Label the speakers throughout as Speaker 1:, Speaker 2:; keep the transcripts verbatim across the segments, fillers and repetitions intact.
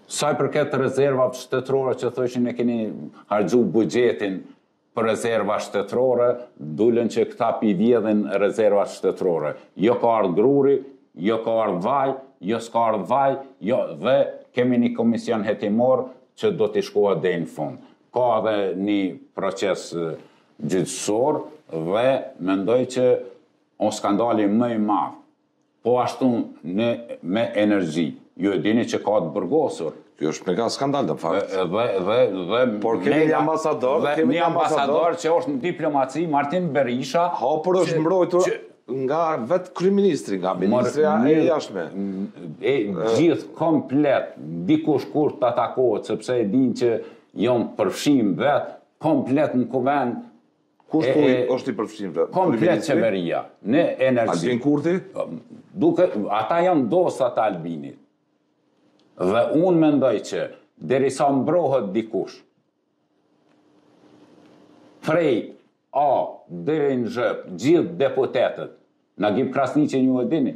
Speaker 1: Sa i përket rezervave shtetërore që thoshin e keni harxhu buxhetin për rezerva shtetërore, dulen që këta pi vjedhin rezerva shtetërore. Jo ka ardhur gruri, jo ka ardhur vaj, jo s'ka ardhur vaj, jo dhe kemi një komision hetimor që do t'i shkohet deri në fund. Ka edhe një proces gjyqësor dhe mendoj që o skandali më i madh. Po ashtu në, me energji. Ju e dini që ka të burgosur.
Speaker 2: Kjo është mega skandal në fakt.
Speaker 1: Dhe, dhe, dhe,
Speaker 2: Por kemi një ambasador,
Speaker 1: dhe
Speaker 2: kemi
Speaker 1: një ambasador që është në diplomaci, Martin Berisha.
Speaker 2: Ha, por është
Speaker 1: që,
Speaker 2: mbrojtur
Speaker 1: që,
Speaker 2: nga vetë kryeministri, nga ministria e jashtme.
Speaker 1: E gjithë komplet, dikush kur të atakohet, sepse e din që janë përfshim vetë, komplet në kuvend.
Speaker 2: Kush po është i përfshim vetë?
Speaker 1: Komplet qeveria, në energji.
Speaker 2: Albin Kurti?
Speaker 1: Duke, ata janë dosat të Albinit. Dhe unë mendoj që derisa mbrohet dikush, prej A deri në Z, gjithë deputetët, Nagib Krasniqi një e dini,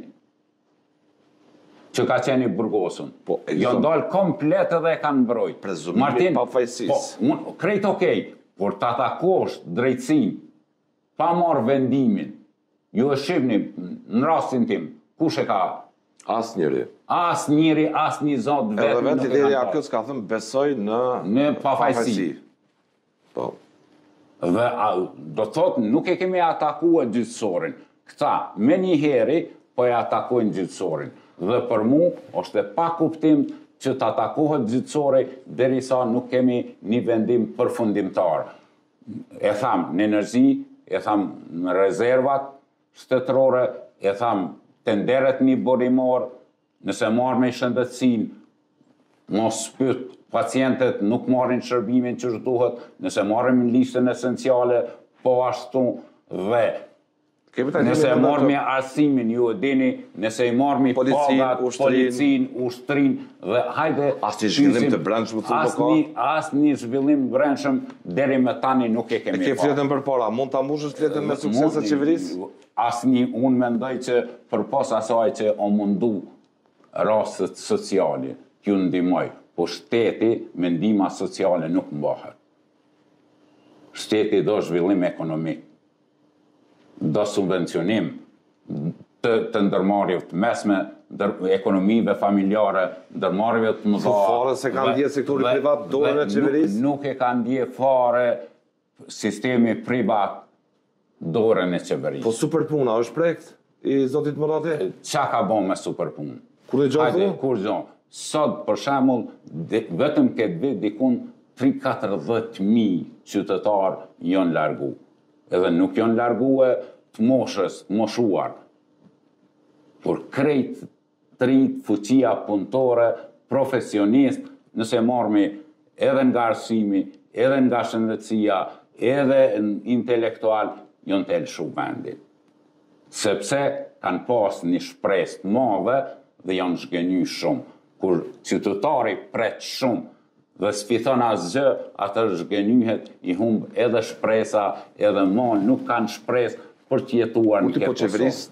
Speaker 1: që ka qenë i burgosun.
Speaker 2: Po,
Speaker 1: janë dalë komplet edhe e kanë mbrojt.
Speaker 2: Prezumimi pa fajsis.
Speaker 1: Po, unë krejt okej, por të atakosh drejtsin, pa marrë vendimin, ju e shifni në rastin tim, kush e ka?
Speaker 2: As njëri.
Speaker 1: As njëri, as një zot vetë.
Speaker 2: Edhe vetë ideja kjo s'ka thëmë besoj në
Speaker 1: në pafajsi.
Speaker 2: Po.
Speaker 1: Dhe a, do thotë nuk e kemi atakuar gjyqësorin. Këta me një heri po e atakojnë gjyqësorin. Dhe për mu është e pa kuptim që të atakohet gjyqësori derisa nuk kemi një vendim përfundimtar. E tham në energji, e tham në rezervat shtetërore, e tham tenderet një borimor, nëse marrë me shëndetësin, mos pyet pacientet nuk marrin shërbimin që duhet, nëse marrim në listën esenciale, po ashtu dhe nëse marrë me arsimin, ju e dini, nëse i marrë me pagat, policin, ushtrin, dhe hajde...
Speaker 2: As një zhvillim të brendshëm,
Speaker 1: as një zhvillim brendshëm, deri me tani nuk e kemi
Speaker 2: pa. E ke fletën për para, mund ta mbushësh fletën me sukses e qeverisë?
Speaker 1: Asnjë, unë mendoj që përpas asaj që o mundu rastet sociale, kjo ndihmoj, po shteti me ndihma sociale nuk mbahet. Shteti do zhvillim ekonomik, do subvencionim të, të ndërmarrjeve të mesme, ekonomive familjare, ndërmarrjeve të mëdha.
Speaker 2: Fare se ka ndje sektori privat dorën e qeverisë?
Speaker 1: Nuk e ka ndje fare sistemi privat dorën e qeverisë.
Speaker 2: Po superpuna është projekt i zotit Murati?
Speaker 1: Qa ka bo me superpunë?
Speaker 2: Kur e gjohë?
Speaker 1: Kur gjohë. Sot, për shembull, vetëm këtë vit dikun tre mijë katërdhjetë mijë qytetarë janë largu. Edhe nuk janë largue të moshës, të moshuar. Por krejt të rinjt, fuqia punëtore, profesionist, nëse marrëmi edhe nga arsimi, edhe nga shëndetësia, edhe intelektual, janë të lëshu vendin. Sepse kanë pas një shpresë të madhe dhe janë zhgënjy shumë. Kur qytetari pret shumë dhe s'fiton asgjë, atë zhgënjyhet, i humb edhe shpresa, edhe mal, nuk kanë shpresë për të jetuar në këtë Kosovë.